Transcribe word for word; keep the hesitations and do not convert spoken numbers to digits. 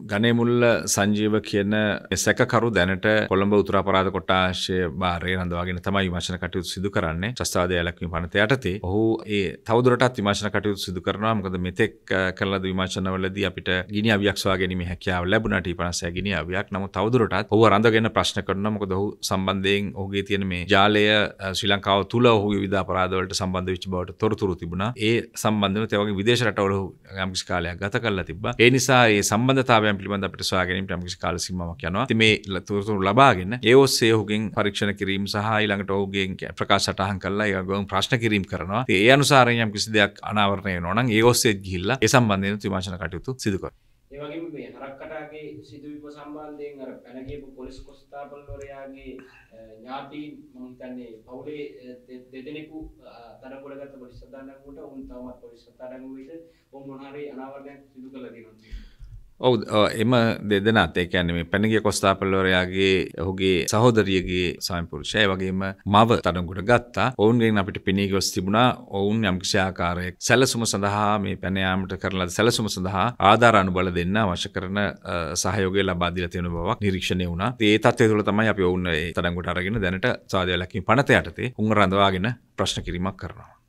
ගණේ මුල්ල සංජීව කියන සැකකරු දැනට කොළඹ උතුර අපරාධ කොට්ටාශයේ භාරය රඳවාගෙන තමයි විමර්ශන කටයුතු සිදු කරන්නේ. ත්‍රස්තවාදය වැළැක්වීම පනත යටතේ. ඔහු ඒ තවදුරටත් විමර්ශන කටයුතු සිදු කරනවා. මොකද මෙතෙක් කළ ලද විමර්ශනවලදී අපිට ගිනි අවියක් සොයා ගැනීමේ හැකියාව ලැබුණා. ටී පනස් ගිනි අවියක්. නමුත් තවදුරටත් ඔහුව රඳගෙන ප්‍රශ්න කරනවා. මොකද ඔහු සම්බන්ධයෙන් ඔහුගේ තියෙන මේ ජාලය ශ්‍රී ලංකාව තුල ඔහුගේ විවිධ අපරාධ වලට සම්බන්ධ වෙච්ච බවට තොරතුරු තිබුණා. ඒ සම්බන්ධව ඒ වගේ විදේශ රටවල යම්කිසි කාලයක් ගත කරලා තිබ්බා. ඒ නිසා මේ සම්බන්ධතාවයන් පිළිබඳ අපිට සොයා ගැනීමට යම්කිසි කාල සීමාවක් යනවා. ඉතින් මේ තොරතුරු ලබාගෙන ඒ ඔස්සේ ඔහුගෙන් පරීක්ෂණ කිරීම සහ ඊළඟට ඔහුගෙන් ප්‍රකාශ සටහන් කරලා ඒ වගේම ප්‍රශ්න කිරීම කරනවා. ඉතින් ඒ අනුසාරයෙන් යම්කිසි දෙයක් අනාවරණය වෙනවා නම් ඒ ඔස්සේ ගිහිල්ලා ඒ සම්බන්ධයෙන් විමර්ශන කටයුතු සිදු කරනවා. ඒ වගේම මේ හරක්කටාගේ සිදුවීම සම්බන්ධයෙන් අර පැන ගියපු පොලිස් කොස්තාපල්වරයාගේ ඥාතීන් මම හිතන්නේ පවුලේ දෙදෙනෙකු තරගොඩගත්ත පොලිස් අධ්‍යක්ෂකවරුන්ට උන් තවමත් පොලිස් අධ්‍යක්ෂකවරුන්ට උන් මොනවාරි අනාවරණයක් සිදු කළා තියෙනවා. ඔව් එම දෙදෙනාත් ඒ කියන්නේ මේ පැනගිය කොස්තාපල්වරයාගේ ඔහුගේ සහෝදරියගේ ස්වාමි පුරුෂයා ඒ වගේම මව තරගොඩ ගත්තා. ඔවුන්ගෙන් අපිට පෙනී ගොස් තිබුණා ඔවුන් යම්කිසි ආකාරයක සැලසුම සඳහා මේ පැන යාමට කරන ලද සැලසුම සඳහා ආධාර අනුබල දෙන්න අවශ්‍ය කරන සහයෝගය ලබා දීලා තියෙන බවක් නිරීක්ෂණය වුණා. ඒ තත්ත්වය තුළ තමයි අපි ඔවුන් ඒ තරගොඩ අරගෙන දැනට සාධ්‍ය වැළැක්වීම පනත යටතේ උන් රඳවාගෙන ප්‍රශ්න කිරීමක් කරනවා.